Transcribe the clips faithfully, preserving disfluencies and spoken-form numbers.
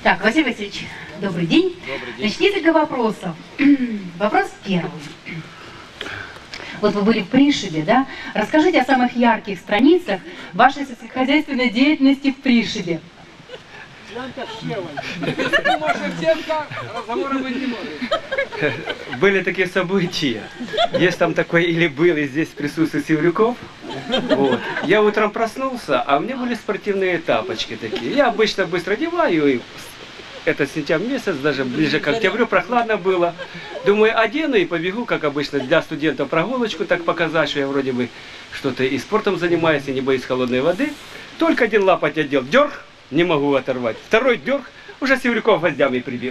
Так, Василий Васильевич, добрый день. Добрый день. Значит, несколько вопросов. Вопрос первый. Вот вы были в Пришибе, да? Расскажите о самых ярких страницах вашей сельскохозяйственной деятельности в Пришибе. Были такие события. Есть там такой, или был, и здесь присутствует Севрюков. Вот. Я утром проснулся, а у меня были спортивные тапочки такие. Я обычно быстро одеваю, и это сентябрь месяц, даже ближе к октябрю, прохладно было. Думаю, одену и побегу, как обычно, для студентов прогулочку, так показать, что я вроде бы что-то и спортом занимаюсь, и не боюсь холодной воды. Только один лапоть одел, дерг, не могу оторвать. Второй дерг, уже Севрюков гвоздями прибил.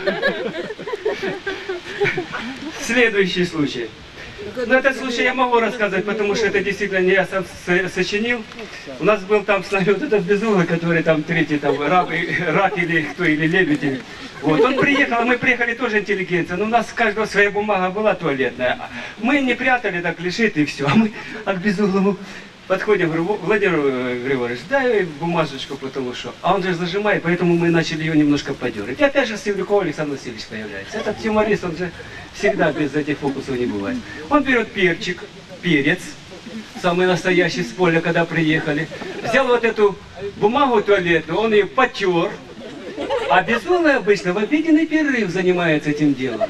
Следующий случай. Но этот случай я могу рассказать, потому что это действительно не я сам сочинил. У нас был там с нами вот этот безуглый, который там третий, там, рак, рак или кто, или лебедь. Или... Вот, он приехал, а мы приехали тоже интеллигенция, но у нас у каждого своя бумага была туалетная. Мы не прятали, так лежит и все. А мы а к безуглому подходим, говорю, Владимир Григорьевич, дай бумажечку, потому что... А он же зажимает, поэтому мы начали ее немножко подергать. И опять же Севрюков Александр Васильевич появляется. Этот юморист, он же всегда без этих фокусов не бывает. Он берет перчик, перец, самый настоящий с поля, когда приехали. Взял вот эту бумагу туалетную, он ее потер. А безумный обычно в обеденный перерыв занимается этим делом.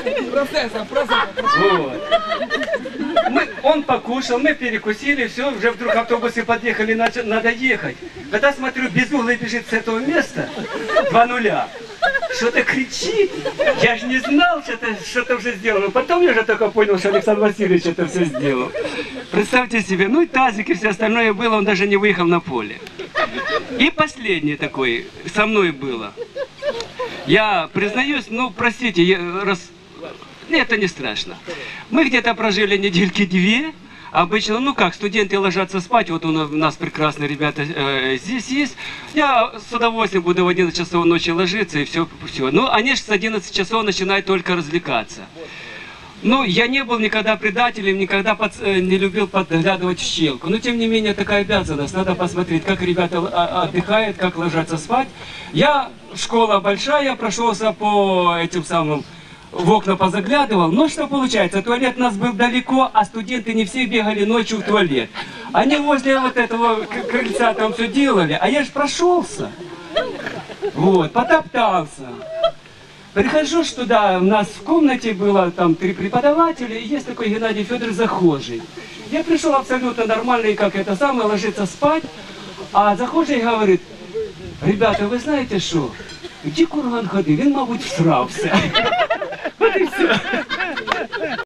Вот. Мы, он покушал, мы перекусили, все, уже вдруг автобусы подъехали, надо, надо ехать. Когда смотрю, безуглый бежит с этого места, два нуля, что-то кричит. Я же не знал, что-то что уже сделано. Потом я же только понял, что Александр Васильевич это все сделал. Представьте себе, ну и тазик и все остальное было, он даже не выехал на поле. И последний такой со мной было. Я признаюсь, ну простите, я раз... Нет, это не страшно. Мы где-то прожили недельки две. Обычно, ну как, студенты ложатся спать, вот у нас прекрасные ребята э, здесь есть. Я с удовольствием буду в одиннадцать часов ночи ложиться и все, все. Ну, они же с одиннадцати часов начинают только развлекаться. Ну, я не был никогда предателем, никогда под, э, не любил подглядывать в щелку. Но, тем не менее, такая обязанность. Надо посмотреть, как ребята отдыхают, как ложатся спать. Я, школа большая, прошелся по этим самым... в окна позаглядывал, но что получается, туалет у нас был далеко, а студенты не все бегали ночью в туалет. Они возле вот этого крыльца там все делали, а я же прошелся, вот, потоптался. Прихожу ж туда, у нас в комнате было там три преподавателя, и есть такой Геннадий Федорович захожий. Я пришел абсолютно нормальный, как это самое, ложиться спать, а захожий говорит, ребята, ви знаєте що, ті курган ходив, він, мабуть, всрався. Вот и все.